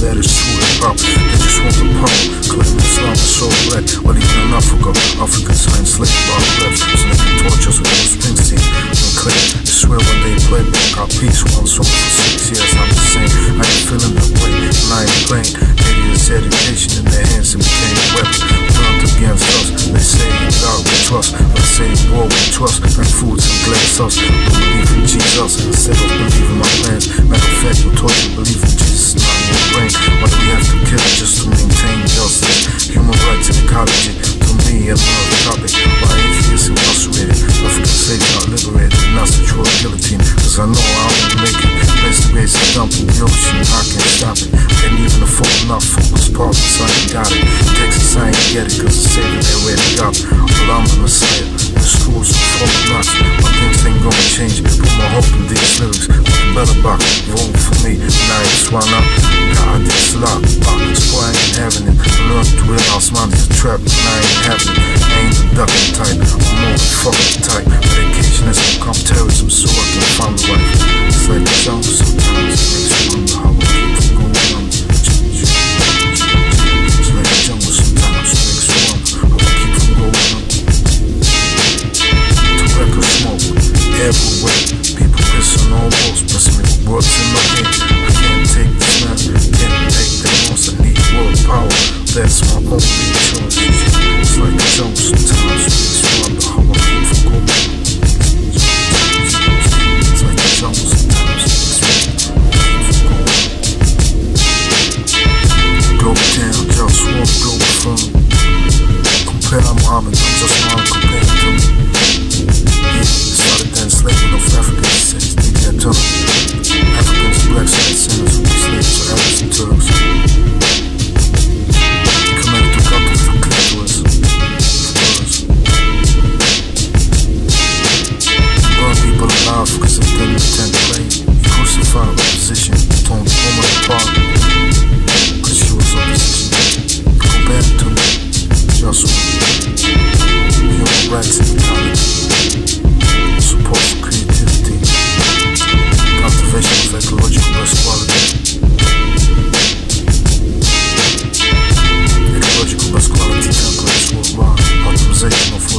that is true hip-hop. They just want the power, claim Islam is so black. Well, even in Africa, Africans are enslaved by reps, so they can torture us with no Springsteen and claim. They swear when they play back our peace, one song for 6 years. I'm the same, I ain't feeling that way, and I ain't playing. Idiots education in their hands and became a weapon. Turned against us, they say in God we trust, but say in war we trust, like foods and glass us. Don't believe in Jesus instead of believing my plans. Matter of fact, you taught you believe in Jesus, not in your brain. Why do we have to kill just to maintain justice? Human rights and ecology, to me, another topic. Why atheists incarcerated, African slaves not liberated, not secure guillotine. Cause I know I won't make it. Place the race and dump in the ocean, I can't stop it. Can't even afford enough focus problems, I ain't got it. Texas, I ain't get it, cause the savior they ready up. Well, I'm the Messiah, the schools are full of nuts. But things ain't gonna change, put my hope in these lyrics. Looking better back, vote for me, and I ain't swung up. God, this lot, so I ain't having it. Learn to realize mine is a trap, and I ain't having it. I ain't the ducking type, I'm more the fucking type. Medication has become terrorism, so I can find the right. It's like the jungle sometimes, it makes me wonder how I keep from going on. It's like the jungle sometimes, it makes me wonder how I keep from going on. Tobacco smoke, everywhere. People pissing on walls, blessing me with words in my head. I can't take this man, can't take the loss. I need world power, that's my only choice. It's like the jungle sometimes, it makes me wonder how I keep from going on. It's like the jungle sometimes, it makes me wonder how I keep from going on. Global town, JustWar, Globalfirm. Compare Muhammad, I'm just one compared to me. Yeah, started the enslavement of Africans since the turn. Africans, blacks, and sinners who be slaves to Arabs and Turks. Committed to cut off the clitoris. Burn people alive because of them intent play. Crucified opposition, torn the woman apart because she was opposition. Compared to me, JustWar. Human rights and ecology. Support for creativity. Cultivation of ecological best quality. Ecological best quality templates worldwide. Optimization of